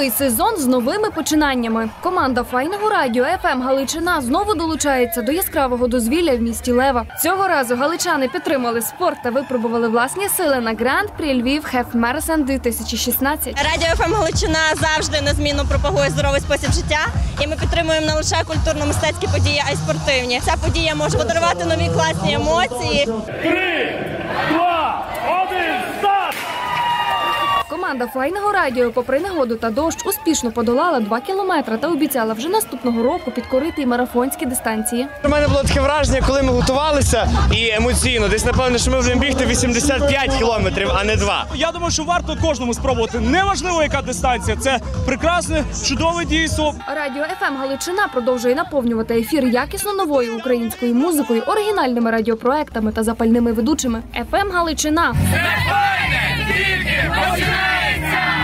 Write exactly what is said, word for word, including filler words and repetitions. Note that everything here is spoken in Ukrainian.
Новий сезон з новими починаннями. Команда Файного радіо еф ем Галичина знову долучається до яскравого дозвілля в місті Лева. Цього разу галичани підтримали спорт та випробували власні сили на Гран-прі Львів Half Marathon дві тисячі шістнадцять. Радіо еф ем Галичина завжди незмінно пропагує здоровий спосіб життя. І ми підтримуємо не лише культурно-мистецькі події, а й спортивні. Ця подія може подарувати нові класні емоції. Три, два, один, старт! Команда Файного радіо, попри негоду та дощ, успішно подолала два кілометри та обіцяла вже наступного року підкорити й марафонські дистанції. У мене було таке враження, коли ми готувалися і емоційно. Десь, напевно, що ми будемо бігти вісімдесят п'ять кілометрів, а не два. Я думаю, що варто кожному спробувати. Неважливо, яка дистанція. Це прекрасне, чудове дійство. Радіо еф ем Галичина продовжує наповнювати ефір якісно новою українською музикою, оригінальними радіопроектами та запальними ведучими. еф ем Галичина. Це файне, тільки починається!